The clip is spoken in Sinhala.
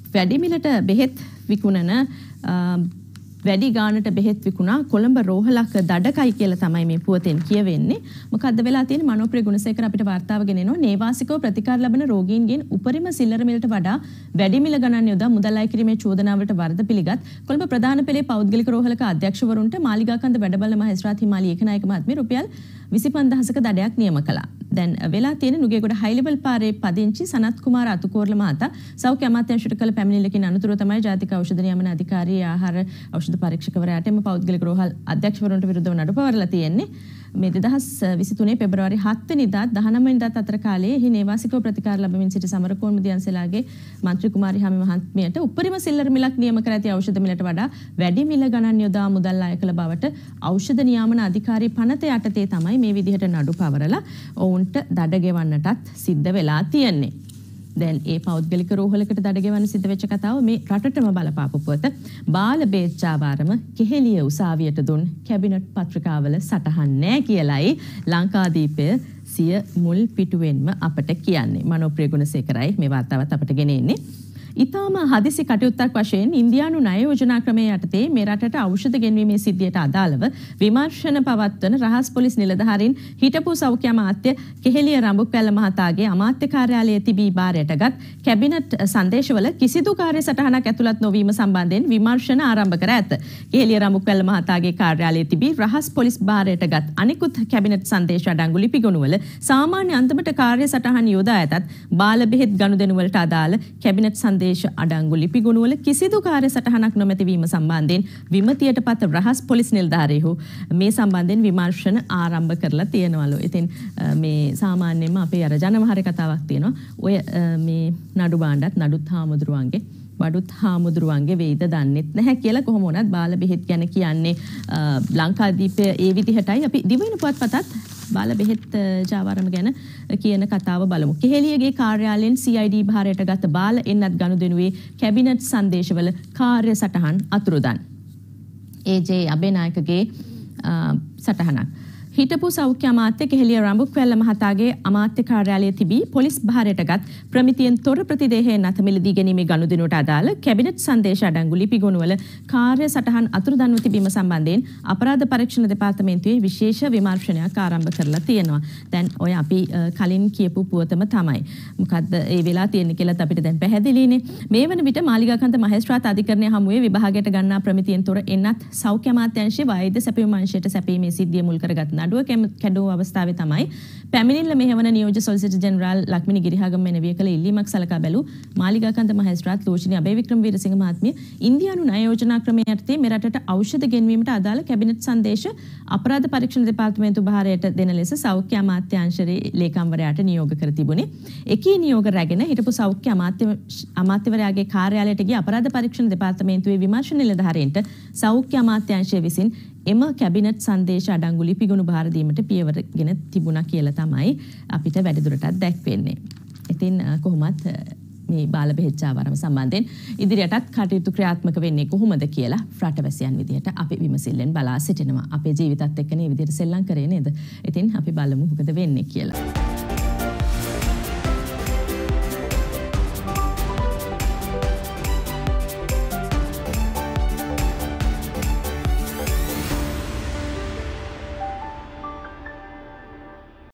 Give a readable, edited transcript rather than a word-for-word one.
වැඩි මිලට බෙහෙත් විකුණන වැඩි ගානට බෙහෙත් විකුණා කොළඹ රෝහලක දඩකයි කියලා තමයි මේ පුවතෙන් කියවෙන්නේ. මොකද්ද වෙලා තියෙන්නේ? මනෝප්‍රිය ගුණසේකර අපිට වාර්තාව ගෙනෙනවා. නේවාසිකව ප්‍රතිකාර ලබන රෝගීන්ගෙන් උපරිම සිල්ලර මිලට වඩා වැඩි මිල ගණන් යොදා මුදල් අය කිරීමේ චෝදනාවලට වරද පිළිගත් කොළඹ ප්‍රධාන පෙළේ පෞද්ගලික රෝහලක අධ්‍යක්ෂවරුන්ට මාලිගාකන්ද වැඩබල මහේස්ත්‍රාත් හිමාලි ඒකනායක මහත්මිය රුපියල් 25000ක දඩයක් නියම කළා. දැන් වෙලා තියෙන නුගේගොඩ හයි ලෙවල් පාරේ පදිංචි සනත් කුමාර අතුකෝරළ මහතා සෞඛ්‍ය අමාත්‍යාංශයට කළ පැමිණිල්ලකින් අනතුරුව තමයි ජාතික ඖෂධ නියමන අධිකාරිය ආහාර ඖෂධ පරීක්ෂකවරයාට එම පෞද්ගලික රෝහල් අධ්‍යක්ෂවරුන්ට විරුද්ධව නඩු පවරලා තියෙන්නේ. මේ 2023 පෙබරවාරි 7 වෙනිදා 19 වෙනිදා අතර කාලයේ එහි නේවාසිකව ප්‍රතිකාර ලැබමින් සිටි සමරකෝන් මුදියන්සේලාගේ මන්ත්‍රී කුමාරි හමි මහත්මියට උපරිම සිල්ලර මිලක් නියම කර ඇති ඖෂධ මිලට වඩා වැඩි මිල ගණන් යොදා මුදල් අය කළ බවට ඖෂධ නියාමන අධිකාරී පනත යටතේ තමයි මේ විදිහට නඩු පවරලා ඔවුන්ට දඩ ගෙවන්නටත් සිද්ධ වෙලා තියෙන්නේ. දැන් ඒ පෞද්ගලික රෝහලකට දඩ ගෙවන්න සිද්ධ වෙච්ච කතාව මේ රටටම බලපාපු පුවත. බාල බේච්චාවාරම කෙහෙලිය උසාවියට දුන් කැබිනට් පත්‍රිකාවල සටහන් නැහැ කියලයි ලංකාදීපය සිය මුල් පිටුවෙන්ම අපට කියන්නේ. මනෝප්‍රිය ගුණසේකරයි මේ වාර්තාවත් අපට ගෙනෙන්නේ. ඉතාම හදිසි කටයුත්තක් වශයෙන් ඉන්දියානු ණය යෝජනා ක්‍රමයේ යටතේ මේ රටට ඖෂධ ගෙන්වීමේ සිද්ධියට අදාළව විමර්ශන පවත්වන රහස් පොලිස් නිලධාරීන් හිටපු සෞඛ්‍ය අමාත්‍ය කෙහෙලිය රඹුක්වැල්ල මහතාගේ අමාත්‍ය කාර්යාලයේ තිබී බාරයටගත් කැබිනට් සංදේශවල කිසිදු කාර්ය සටහනක් ඇතුළත් නොවීම සම්බන්ධයෙන් විමර්ශන ආරම්භ කර ඇත. කෙහෙලිය රඹුක්වැල්ල මහතාගේ කාර්යාලයේ තිබී රහස් පොලිස් බාරයටගත් අනිකුත් කැබිනට් සංදේශ අඩංගු ලිපි ගොනුවල සාමාන්‍ය අන්දමට කාර්ය සටහන් යොදා ඇතත් බාල බෙහෙත් ගනුදෙනු වලට අදාළ කැබිනට් සංදේශ අඩංගු ලිපි ගුණවල කිසිදු කාර්ය සටහනක් නොමැතිවීම සම්බන්ධයෙන් විමතියට පත් රහස් පොලිස් නිලධාරීහු මේ සම්බන්ධයෙන් විමර්ශන ආරම්භ කරලා තියෙනවලු. ඉතින් මේ සාමාන්‍යයෙන්ම අපේ අර ජනවහරේ කතාවක් තියෙනවා. ඔය මේ නඩු බාණ්ඩත් නඩුත් හාමුදුරුවන්ගේ බඩුත් හාමුදුරුවන්ගේ වෙයිද දන්නෙත් නැහැ කියලා කොහොම වුණත් බාල බෙහෙත් ගැන කියන්නේ ලංකාදීපය ඒ විදිහටයි. අපි දිවයින පුවත්පතත් බාල බෙහෙත් ජාවාරම ගැන කියන කතාව බලමු. කෙහෙලියගේ කාර්යාලයෙන් CID භාරයට ගත බාල එන්නත් ගනුදෙනුවේ කැබිනට් සංදේශවල කාර්ය සටහන් අතුරුදන්. AJ අබේනායකගේ සටහනක්. හිටපු සෞඛ්‍ය අමාත්‍ය කෙහෙලිය රඹුක්වැල්ල මහතාගේ අමාත්‍ය කාර්යාලයේ තිබී පොලිස් භාරයටගත් ප්‍රමිතියෙන් තොර ප්‍රතිදේහයෙන් අත මිලදී ගැනීමේ ගනුදෙනුවට අදාළ කැබිනට් සංදේශ අඩංගු ලිපි ගොනුවල කාර්ය සටහන් අතුරුදන්ව තිබීම සම්බන්ධයෙන් අපරාධ පරීක්ෂණ දෙපාර්තමේන්තුවේ විශේෂ විමර්ශනයක් ආරම්භ කරලා තියෙනවා. දැන් ඔය අපි කලින් කියපු පුවතම තමයි. මොකද්ද ඒ වෙලා තියෙන්නේ කියලාත් අපිට දැන් පැහැදිලිනේ. මේ වන විට මාලිගාකන්ද මහේස්ත්‍රාත් අධිකරණය හමුවේ විභාගයට ගන්නා ප්‍රමිතියෙන් තොර එන්නත් සෞඛ්‍ය අමාත්‍යාංශයේ වෛද්‍ය සැපයුම් අංශයට සැපීමේ සිද්ධිය මුල් කරගත් නඩුව කැඩුව අවස්ථාවේ තමයි පැමිණිල්ල මෙහෙවන නියෝජ්‍ය සොලිසිටර් ජෙනරාල් ලක්මිනි ගිරිහාගම මෙනවිය කළ ඉල්ලීමක් සලකා බැලූ මාලිගාකන්ද මහේස්ත්‍රාත් ලෝචිනී අබේවික්‍රම වීරසිංහ මහත්මිය ඉන්දියානු ණය යෝජනා ක්‍රමයේ යටතේ මෙරටට ඖෂධ ගෙන්වීමට අදාළ කැබිනට් සංදේශ අපරාධ පරීක්ෂණ දෙපාර්තමේන්තු භාරයට දෙන ලෙස සෞඛ්‍ය අමාත්‍යාංශයේ ලේකම්වරයාට නියෝග කර තිබුණේ. එකී නියෝග රැගෙන හිටපු සෞඛ්‍ය අමාත්‍යවරයාගේ කාර්යාලයට ගිය අපරාධ පරීක්ෂණ දෙපාර්තමේන්තුවේ විමර්ශන නිලධාරීන්ට සෞඛ්‍ය අමාත්‍යාංශය විසින් එම කැබිනට් සංදේශ අඩංගු ලිපිගුණ භාර දීමට පියවරගෙන තිබුණා කියලා තමයි අපිට වැඩිදුරටත් දැක්වෙන්නේ. ඉතින් කොහොමත් මේ බාල බෙහෙත් ජාවාරම සම්බන්ධයෙන් ඉදිරියටත් කටයුතු ක්‍රියාත්මක වෙන්නේ කොහොමද කියලා රටවැසියන් විදියට අපි විමසිල්ලෙන් බලා සිටිනවා. අපේ ජීවිතත් එක්ක මේ විදියට සෙල්ලම් කරේ නේද? ඉතින් අපි බලමු මොකද වෙන්නේ කියලා.